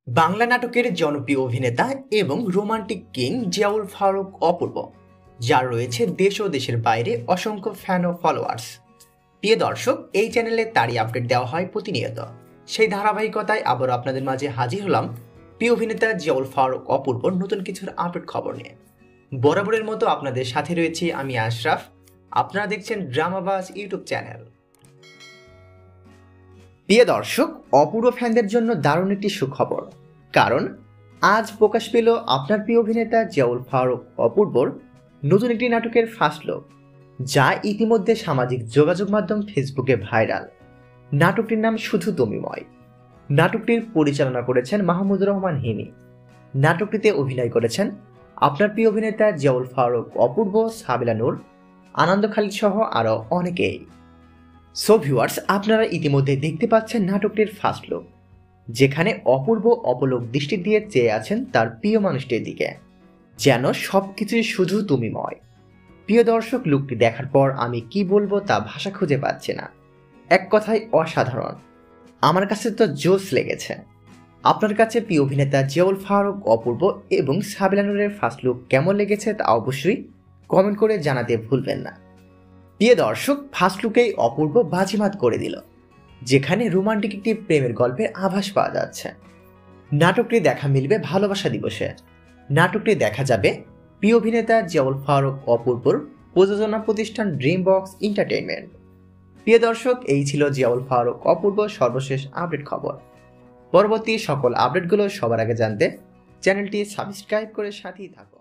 বাংলা নাটকের জনপ্রিয় অভিনেতা এবং রোমান্টিক কিং জিয়াউল ফারুক অপূর্ব, যার রয়েছে দেশ ও দেশের বাইরে অসংখ্য ফ্যান ও ফলোয়ার্স। প্রিয় দর্শক, এই চ্যানেলে তারই আপডেট দেওয়া হয় প্রতিনিয়ত। সেই ধারাবাহিকতায় আবারও আপনাদের মাঝে হাজির হলাম প্রিয় অভিনেতা জিয়াউল ফারুক অপূর্বর নতুন কিছুর আপডেট খবর নিয়ে। বরাবরের মতো আপনাদের সাথে রয়েছি আমি আশরাফ। আপনারা দেখছেন ড্রামাবাজ ইউটিউব চ্যানেল। প্রিয় দর্শক, অপূর্ব ফ্যানদের জন্য দারুণ একটি সুখবর, কারণ আজ প্রকাশ পেল আপনার প্রিয় অভিনেতা জিয়াউল ফারুক অপূর্বর নতুন একটি নাটকের ফার্স্ট লুক, যা ইতিমধ্যে সামাজিক যোগাযোগ মাধ্যম ফেসবুকে ভাইরাল। নাটকটির নাম শুধু tomemoi। নাটকটির পরিচালনা করেছেন মাহমুদুর রহমান হিমি। নাটকটিতে অভিনয় করেছেন আপনার প্রিয় অভিনেতা জিয়াউল ফারুক অপূর্ব, সাবিলা নূর, আনন্দ খালিদ সহ আরও অনেকেই। সো ভিউয়ার্স, আপনারা ইতিমধ্যে দেখতে পাচ্ছেন নাটকটির ফার্স্ট লুক, যেখানে অপূর্ব অপলক দৃষ্টি দিয়ে চেয়ে আছেন তার প্রিয় মানুষটির দিকে, যেন সবকিছুই শুধু tomemoi। প্রিয় দর্শক, লুকটি দেখার পর আমি কি বলবো তা ভাষা খুঁজে পাচ্ছি না। এক কথায় অসাধারণ, আমার কাছে তো জোস লেগেছে। আপনার কাছে প্রিয় অভিনেতা জিয়াউল ফারুক অপূর্ব এবং সাবিলা নূরের ফার্স্ট লুক কেমন লেগেছে তা অবশ্যই কমেন্ট করে জানাতে ভুলবেন না। প্রিয় দর্শক, ফার্স্ট লুকেই অপূর্ব বাজিমাত করে দিল, যেখানে রোমান্টিক একটি প্রেমের গল্পের আভাস পাওয়া যাচ্ছে। নাটকটি দেখা মিলবে ভালোবাসা দিবসে। নাটকটি দেখা যাবে প্রিয় অভিনেতা জিয়াউল ফারুক অপূর্বর প্রযোজনা প্রতিষ্ঠান ড্রিম বক্স এন্টারটেইনমেন্ট। প্রিয় দর্শক, এই ছিল জিয়াউল ফারুক অপূর্ব সর্বশেষ আপডেট খবর। পরবর্তী সকল আপডেটগুলো সবার আগে জানতে চ্যানেলটি সাবস্ক্রাইব করে সাথেই থাকুন।